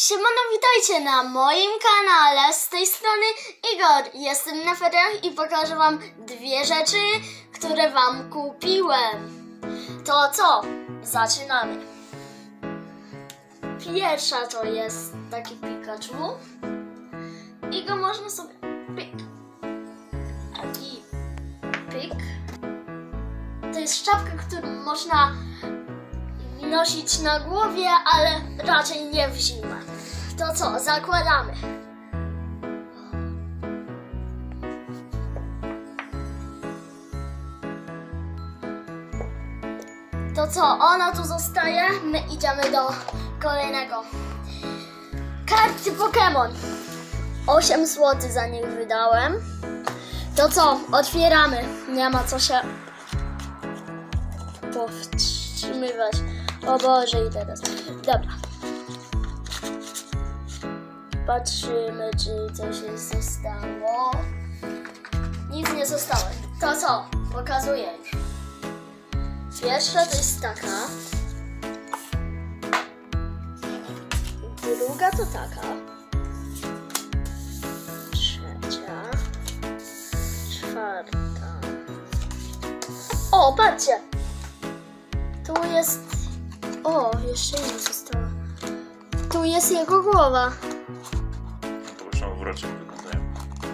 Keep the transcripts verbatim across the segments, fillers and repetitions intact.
Siemano, witajcie na moim kanale, z tej strony Igor. Jestem na feriach i pokażę wam dwie rzeczy, które wam kupiłem. To co? Zaczynamy. Pierwsza to jest taki Pikachu i go można sobie pyk i pyk. To jest czapka, którą można nosić na głowie, ale raczej nie w zimę. To co? Zakładamy. To co? Ona tu zostaje. My idziemy do kolejnego. Karty Pokémon. osiem złotych za nich wydałem. To co? Otwieramy. Nie ma co się powstrzymywać. O Boże, i teraz. Dobra. Patrzymy, czy coś zostało. Nic nie zostało. To co? Pokazuję już. Pierwsza to jest taka. Druga to taka. Trzecia. Czwarta. O, patrzcie! Tu jest... O, jeszcze jedna została. Tu jest jego głowa. Zobaczymy, wrocie wyglądają.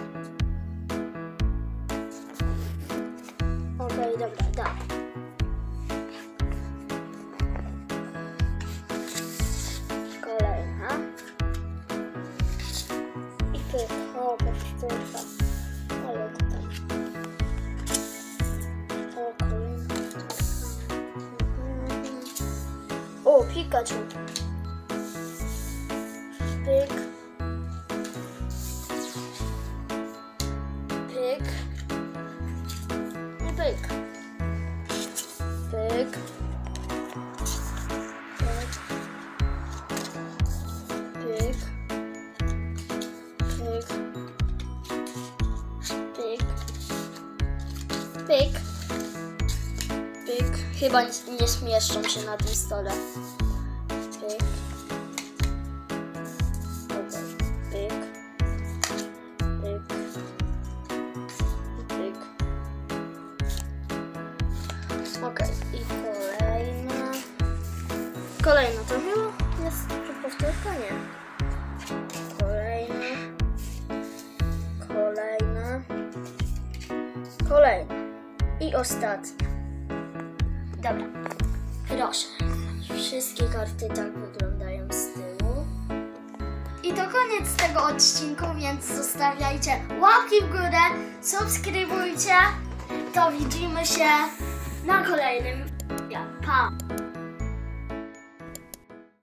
Okej, okay, dobra, dalej. Kolejna. I pyk. O, powtórka. Ale to tam. O, kolejna. O, Pikachu. Pyk. Pyk. I pyk. Pyk. Pyk. Pyk. Pyk. Pyk. Pyk. Chyba nie, nie zmieszczą się na tym stole. Pyk. Pyk. Pyk. Pyk. Okej, i kolejna. Kolejna to chyba jest powtórka? Nie. Kolejna. Kolejna. Kolejna. I ostatnia. Dobra. Proszę. Wszystkie karty tak wyglądają z tyłu. I to koniec tego odcinku, więc zostawiajcie łapki w górę, subskrybujcie. To widzimy się na kolejnym. Ja, pa!